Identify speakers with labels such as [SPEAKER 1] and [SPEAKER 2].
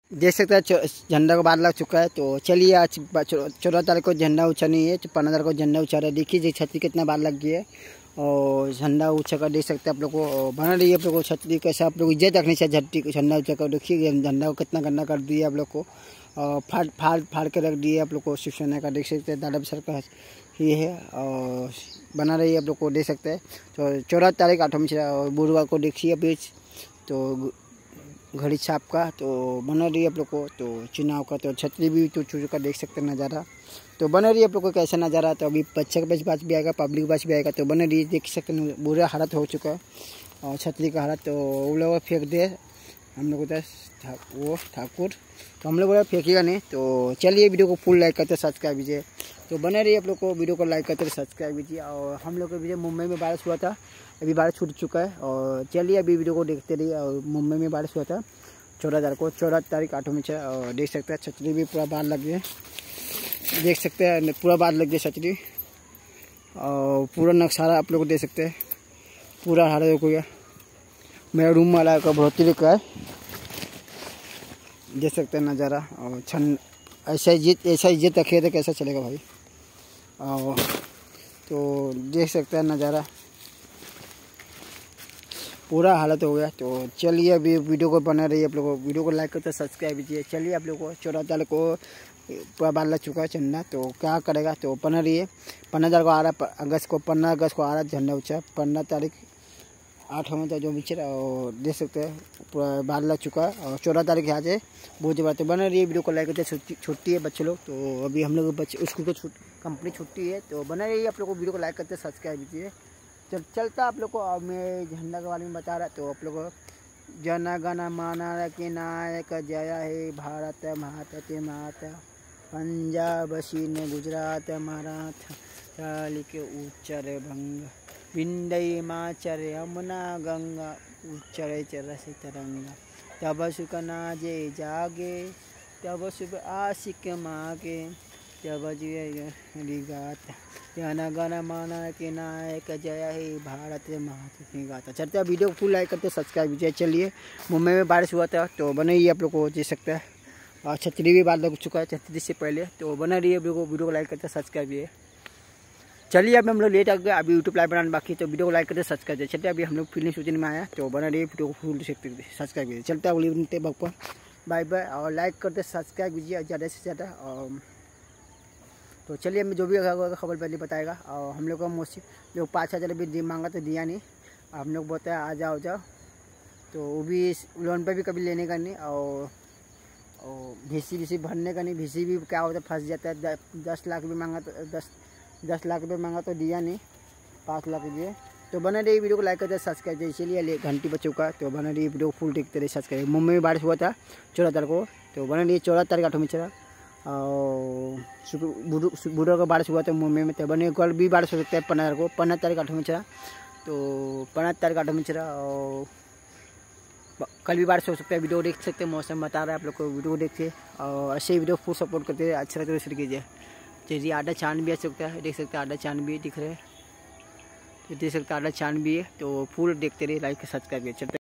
[SPEAKER 1] देख सकते हैं झंडा का बार लग चुका है। तो चलिए आज 14 तारीख को झंडा उछानी है, 15 तारीख को झंडा उछा रहा है। देखिए छतरी कितना बार लग गया है और झंडा ऊँचा कर देख सकते हैं आप लोग को। बना रही है आप लोग को छतरी कैसे आप लोग इज्जत रखनी चाहिए। झंडी झंडा ऊँचा कर देखिए, झंडा को कितना गंदा कर दिया आप लोग को, फाड़ के रख दिए आप लोग को। शिवसेना का देख सकते हैं, दादा सर का ये है और बना रही है आप लोग को देख सकते हैं। तो 14 तारीख 8 और बुधवार को देखिए अभी तो घड़ी छाप का तो बना रही है आप लोग को। तो चुनाव का तो छतरी भी तो चूचू का देख सकते हैं नज़ारा। तो बना रही है आप लोग को कैसा नज़ारा। तो अभी बच्चे का बस भी आएगा, पब्लिक बस भी आएगा। तो बना रही है देख सकते हैं, बुरा हालत हो चुका है और छतरी का हालत। तो वो लोग फेंक दे हम लोग वो ठाकुर, तो हम लोग बोला फेंकेगा नहीं। तो चलिए वीडियो को फुल लाइक करते सब्सक्राइब कीजिए। तो बने रहिए आप लोग को, वीडियो को लाइक करते सब्सक्राइब कीजिए। और हम लोग का वीडियो मुंबई में बारिश हुआ था, अभी बारिश छूट चुका है। और चलिए अभी वीडियो को देखते रहिए। और मुंबई में बारिश हुआ था 14 तारीख 8 और देख सकते हैं छतरी भी पूरा बार लग गया, देख सकते हैं पूरा बार लग गया छतरी। और पूरा नक्शा आप लोग को देख सकते हैं, पूरा हालत हो गया। मेरा रूम वाला का बहुत ही है, देख सकते हैं नज़ारा। और छन ऐसा इज्जत रखे तो कैसा चलेगा भाई। और तो देख सकते हैं नज़ारा, पूरा हालत हो गया। तो चलिए अभी वीडियो को बना रही है आप लोगों को, वीडियो को लाइक करते सब्सक्राइब कीजिए। चलिए आप लोगों को 14 तारीख को पूरा बार लग चुका है झंडा। तो क्या करेगा तो बना रही है 15 तारीख को आ रहा, अगस्त को 15 अगस्त को आ रहा झंडा ऊँचा। 15 तारीख 8 में जो बिचर और देख सकते हैं पूरा बार लग चुका है। और 14 तारीख आज है बहुत बात बना रही है। वीडियो को लाइक करते, छुट्टी है बच्चे लोग। तो अभी हम लोग बच्चे स्कूल को कंप्लीट छुट्टी है। तो बना रही है आप लोग को, वीडियो को लाइक करते सब्सक्राइब कीजिए। चलता आप लोग को। और मैं झंडा के बारे में बता रहा। तो आप लोग को जन गण मन नायक जय हे भारत माता, पंजाब सिंध गुजरात मराठा चालिक उच्चर भंग, विंध्य हिमाचल यमुना गंगा उच्चर चरस तरंगा, तब सुख नाजे जागे तब शुभ आशिक मागे, तब गाता जन गण मन के नायक जय हे भारत माता की गाता। चलते हैं वीडियो को फुल लाइक करते सब्सक्राइब कीजिए। चलिए मुंबई में बारिश हुआ था तो बना ही आप लोग को देख सकते हैं। और छतरी भी बार लग चुका है छतरी से पहले। तो बना रही है वीडियो को लाइक करते सब्सक्राइब कीजिए। चलिए अभी हम लोग लेट आ गए, अभी यूट्यूब लाइव बनाना बाकी। तो वीडियो को लाइक करते सब्सक्राइब कीजिए। चलते अभी हम लोग फिल्म शूटिंग में आया। तो बना रही है वीडियो को फुल सब्सक्राइब कीजिए। चलते अगली मिलते वक्त बाय बाय। और लाइक करते सब्सक्राइब कीजिए ज़्यादा से ज़्यादा। और तो चलिए मैं जो भी खबर पहले बताएगा। और हम लोग का मोस्टली जो 5,000 भी मांगा तो दिया नहीं। हम लोग बोलते हैं आ जाओ जाओ, तो वो भी लोन पे भी कभी लेने का नहीं। और VC भरने का नहीं। VC भी क्या होता है फंस जाता है। 10 लाख भी मांगा तो 10 लाख रुपये मांगा तो दिया नहीं, 5 लाख दिए। तो बना रही वीडियो को लाइक करते सब्सक्राइब कीजिए। चलिए घंटी बच्चों का। तो बना रही वीडियो फुल देखते रहिए सब्सक्राइब। मुंबई में बारिश हुआ था 14 तारीख को। तो बना रही 14 तारीख 8 में चला। और बुधवार को बारिश हुआ था मुंबई में। तो बने कल भी बारिश हो सकता है 15 तारीख 8 में चला। तो 15 तारीख 8 में चला और कल भी बारिश हो सकता है। वीडियो देख सकते हैं, मौसम बता रहा है आप लोग को। वीडियो देखिए और ऐसे ही वीडियो फुल सपोर्ट करते हैं। अच्छा लगता है शेयर कीजिए। चलिए आधा चांद भी आ सकता है, देख सकते हैं आधा चांद भी दिख रहे हैं। तो देख सकते हैं आधा चांद भी है। तो फुल देखते रहिए, लाइक सब्सक्राइब कीजिए।